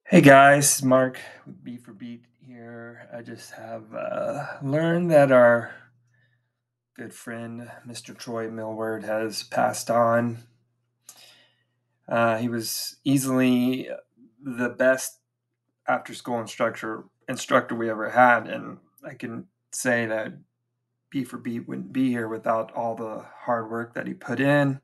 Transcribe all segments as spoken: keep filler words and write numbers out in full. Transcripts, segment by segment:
Hey guys, Mark with B for Beat here. I just have uh, learned that our good friend Mister Troy Millward has passed on. Uh, he was easily the best after-school instructor instructor we ever had, and I can say that B for Beat wouldn't be here without all the hard work that he put in.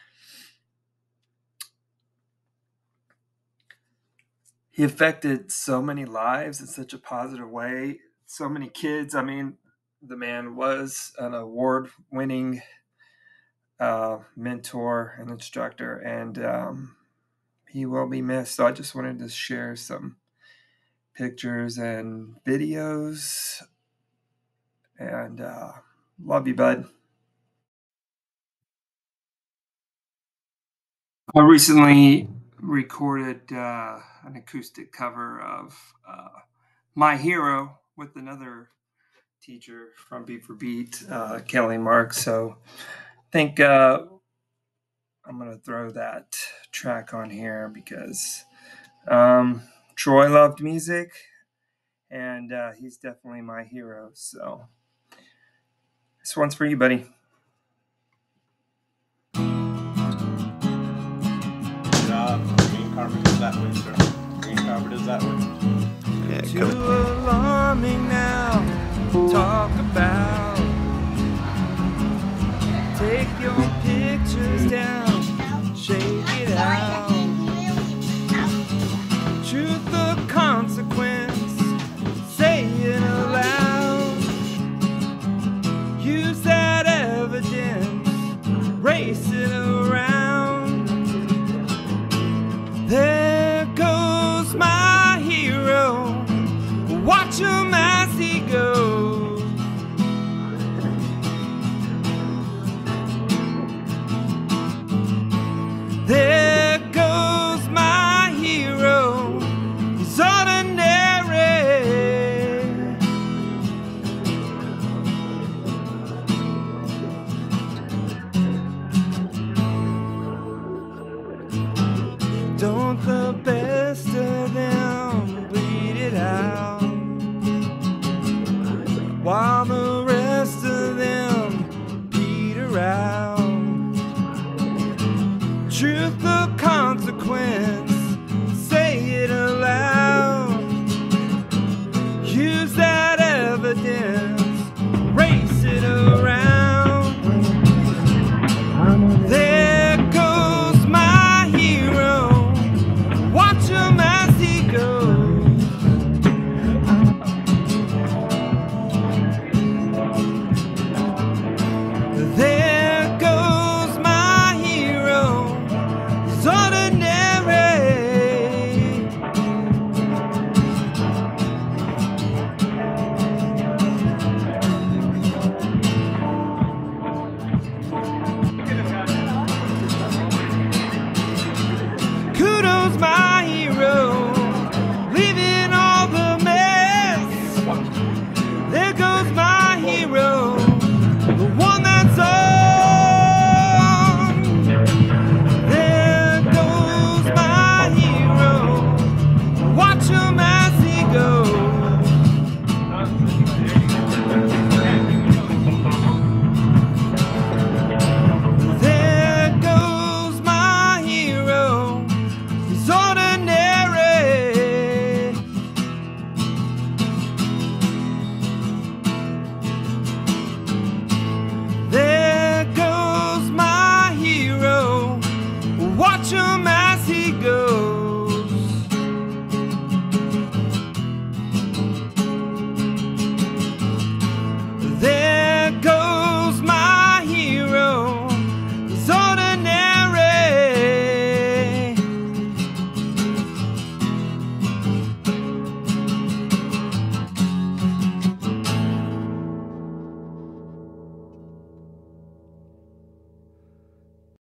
He affected so many lives in such a positive way. So many kids. I mean, the man was an award-winning uh, mentor and instructor, and um, he will be missed. So I just wanted to share some pictures and videos. And uh, love you, bud. I recently recorded uh, an acoustic cover of uh, My Hero with another teacher from Beat for Beat, uh, Kelly Marks. So I think uh, I'm going to throw that track on here because um, Troy loved music and uh, he's definitely my hero. So this one's for you, buddy. Uh, green carpet is that way, sir. Green carpet is that way. Yeah, Too alarming now. Talk about. Take your pictures down. Shake it out. Truth or consequence. Say it aloud. Use that evidence. Race it around. There goes my hero. Watch him as he goes. There goes my hero. He's ordinary. Don't the best of them bleed it out, while the rest of them peter out. Truth or consequence,